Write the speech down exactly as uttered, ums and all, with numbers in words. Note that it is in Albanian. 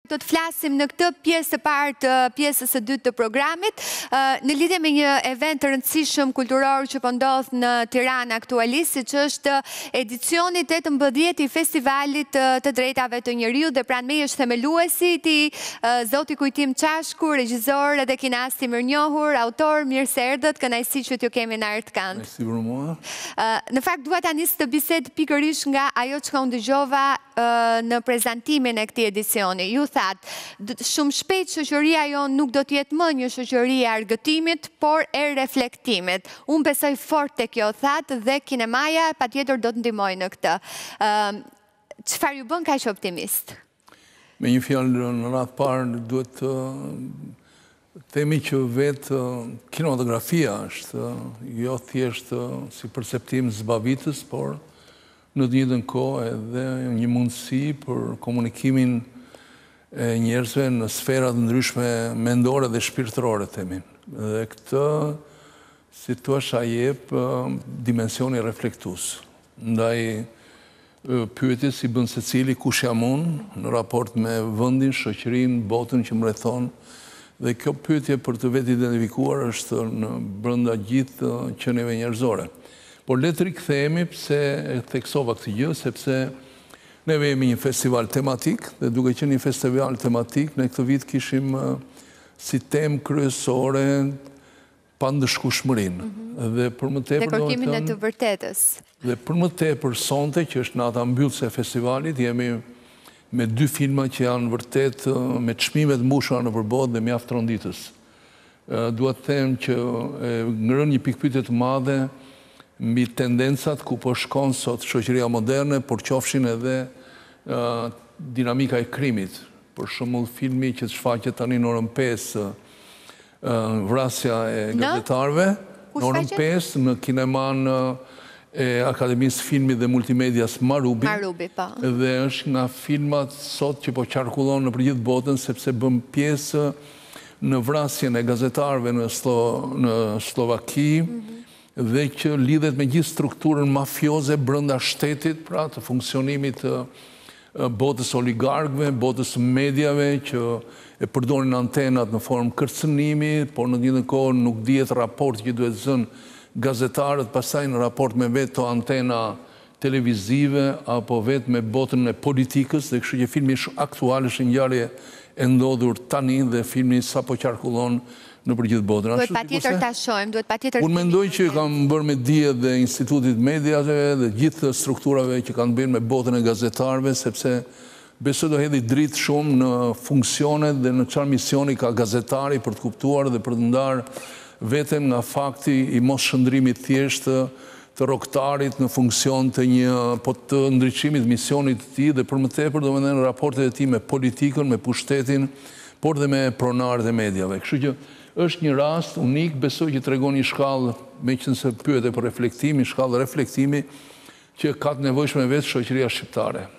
Do të flasim në këtë pjesë të parë të pjesës së dytë të programit, në lidhje me një event të rëndësishëm kulturor që po ndodh në Tiranë aktualisht, siç është edicioni tetëmbëdhjetë i Festivalit të Drejtave të Njeriut, dhe pranë me është themeluesi i tij zoti Kujtim Çashku, regjisor edhe kinast i mirënjohur, autor, mirë se erdhët, kënaqësi që t'ju kemi në Artkant. Kënaqësi për mua. Në fakt dua ta nis të bisedë pikërisht nga ajo që unë dëgjova në prezantimin e këtij edicioni. Ju thatë, shumë shpejt shoqëria jonë nuk do t'jetë më një shoqëri e argëtimit, por e reflektimit. Unë besoj fort të kjo thatë dhe kinemaja patjetër do të ndihmojë në këtë. Çfarë ju bën kaq optimist? Me një fjalë në radhë parë duhet të themi që vetë kinematografia është jo thjesht si perceptim zbavitës, por në të njëjtën kohë edhe një mundësi për komunikimin e njerëzve në sferat ndryshme mendore dhe shpirtërore, themin. Dhe këtë, si thua, jep dimensioni reflektues. Ndaj pyetjes si bën secili kush jam unë në raport me vendin, shoqërinë, botën që më rrethon. Dhe kjo pyetje për të vetë identifikuar është në brenda gjithë qenieve njerëzore. Por le të rikthehemi pse e theksova këtë gjë, sepse ne jemi një festival tematik, dhe duke qenë një festival tematik, ne këtë vit kishim si temë kryesore pandëshkueshmërinë. Dhe për më tepër dhe kërkimin e të vërtetës. Dhe për më tepër sonte, që është nata mbyllëse e festivalit, jemi me dy filma që janë vërtet me çmime të mbushura nëpër botë dhe mjaft ronditës. Dua të them që ngërën një pikpyetje të madhe mbi tendencat ku po shkon sot shoqëria moderne, por qofshin edhe dinamika e krimit. Për shembull, filmi që shfaqet tani në orën pesë, vrasja e gazetarëve, në orën pesë në kineman e Akademisë Filmit dhe Multimedias Marubi. Marubi, po. Dhe është nga filmat sot që po qarkullon në përgjithë botën, sepse bën pjesë në vrasjen e gazetarëve në Slovaki, dhe që lidhet me gjithë strukturën mafioze brenda shtetit, pra të funksionimit të botës oligarkëve, botës mediave që e përdorin antenat në formë kërcënimi, por në një kohë nuk dihet raport që duhet zënë gazetarët pastaj në raport me vetë antena televizive apo vetë me botën e politikës, dhe kështu që filmi aktual është ngjarje e ndodhur tani dhe filmi sapo qarkullon në përgjithë botën. Duhet patjetër ta shohim, duhet patjetër. Unë mendoj që kam bërë me dije dhe Institutit Mediave dhe gjithë strukturave që kanë bërë me botën e gazetarëve, sepse besoj do hedhi dritë shumë në funksionet dhe në çfarë misioni ka gazetari për të kuptuar dhe për të ndarë veten nga fakti i mos shëndrimit thjesht të rrogtarit në funksion të një po të ndriçimit misionit të tij, dhe për më tepër domethënë raportet e tij me politikën, me pushtetin, por dhe me pronarët e mediave. Kështu që është një rast unik, besoj që tregon një shkallë, meqense pyete për reflektimin, shkallë reflektimi që ka të nevojshme vetë shoqëria shqiptare.